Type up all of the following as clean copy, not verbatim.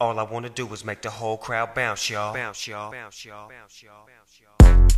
All I wanna do is make the whole crowd bounce, y'all. Bounce, y'all. Bounce, y'all. Bounce, y'all. Bounce, y'all.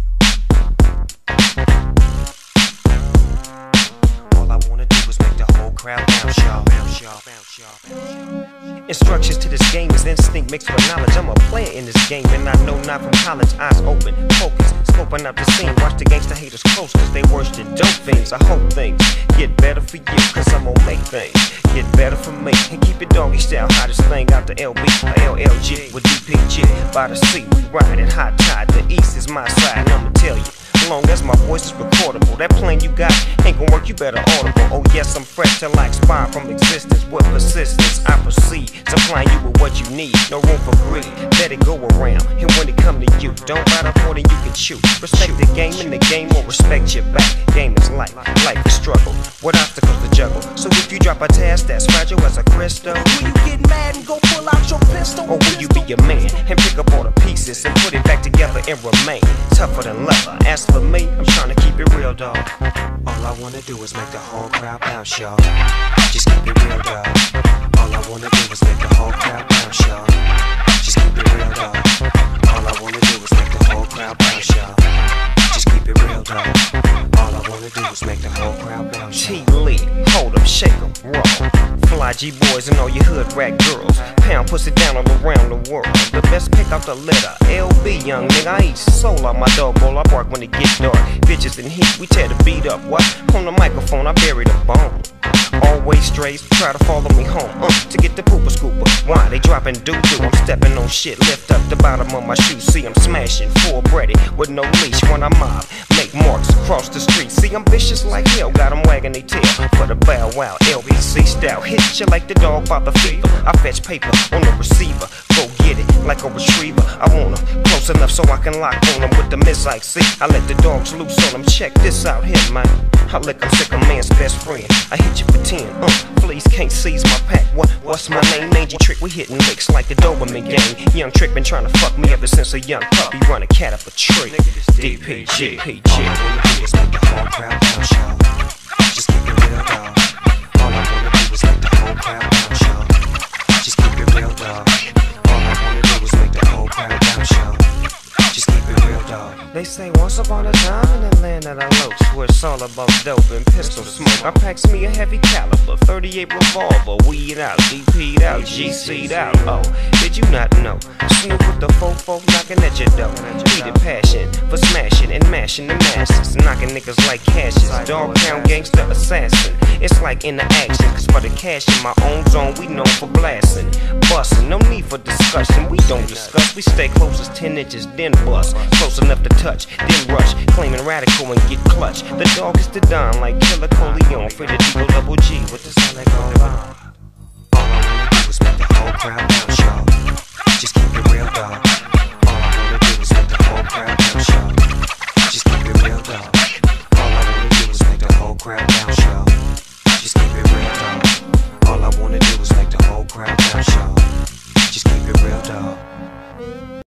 All I wanna do is make the whole crowd bounce, y'all. Bounce, y'all. Bounce, y'all. Instructions to this game is instinct mixed with knowledge. I'm a player in this game and I know not from college. Eyes open, focus, scoping out the scene. Watch the gangsta haters close cause they worse than dope things. I hope things get better for you cause I'm gonna make things get better for me. And keep it doggy style, hottest thing out the LB or LLG with DPG. By the sea, we riding hot tide. The east is my side and I'ma tell you. Long as my voice is recordable, that plan you got ain't gon' work, you better audible. Oh yes, I'm fresh till I expire from existence. With persistence, I proceed, supplying you with what you need. No room for greed, let it go around. And when it come to you, don't bite off more than you can chew. Respect the game and the game will respect your back. Game is life, life is struggle, with obstacles to juggle. So if you drop a task that's fragile as a crystal, will you get mad and go pull out your pistol? Or will you be a man and pick up all the pieces and put it back together and remain tougher than leather? As for me, I'm trying to keep it real, dog. All I wanna do is make the whole crowd bounce, y'all. Just keep it real, dog. All I wanna do is make the whole crowd bounce, y'all. Just keep it real, dog. All I wanna do is make the whole crowd bounce, y'all. Just keep it real, dog. All I wanna do is make the whole crowd bounce. T-Lee, hold up, shake 'em, roll. Fly G-boys and all your hood rat girls. Pound pussy down all around the world. The best pick out the litter. LB, young nigga, I eat soul out my dog bowl. I bark when it gets dark. Bitches in heat, we tear the beat up. What? On the microphone, I bury the bone. Always strays, try to follow me home to get the pooper scooper. Why they dropping doo-doo? I'm stepping on shit, lift up the bottom of my shoe. See I'm smashing, full breaded with no leash when I mob. Make marks across the street. See I'm vicious like hell, got them wagging they tail for the bow wow. LBC style, hit you like the dog by the fever. I fetch paper on the receiver, go get it like a retriever. I want them close enough so I can lock on them with the missile. See, I let the dogs loose on them. Check this out here, man. I lick 'em sick, a man's best friend. I hit you for 10, please can't seize my pack. What's my name? Mangy Trick, we hitting licks like the Doberman gang. Young Trick been trying to fuck me ever since a young puppy. Run a cat up a tree. DPG. All I wanna do is make the whole crowd bounce, y'all. Just keep it real, dog. All I wanna do is make the whole crowd bounce, y'all. Just keep it real, dog. All I wanna do is make the whole crowd bounce, y'all. Just keep it real, dog. They say once upon a time in the land of the locs, where it's all about dope and pistol smoke. I packs me a heavy caliber, 38 revolver, weed out, DP'd out, GC'd out. Oh, did you not know? Snoop with the fofo knocking at your door. Heated passion for smashing and mashing the masses, knocking niggas like cashes. Dog pound gangster assassin. It's like in the action, cause for the cash in my own zone, we known for blasting, busting. No need for discussion, we don't discuss. We stay close as 10 inches, then bust. Close enough to touch, then rush, claiming radical and get clutch. The dog is the don like Killer Coleon, for the Deagle Double G with the sound that go on. All I wanna do is make the whole crowd bounce, y'all. Just keep it real, dog. All I wanna do is make the whole crowd bounce, y'all. Just keep it real, dog. All I wanna do is make the whole crowd bounce.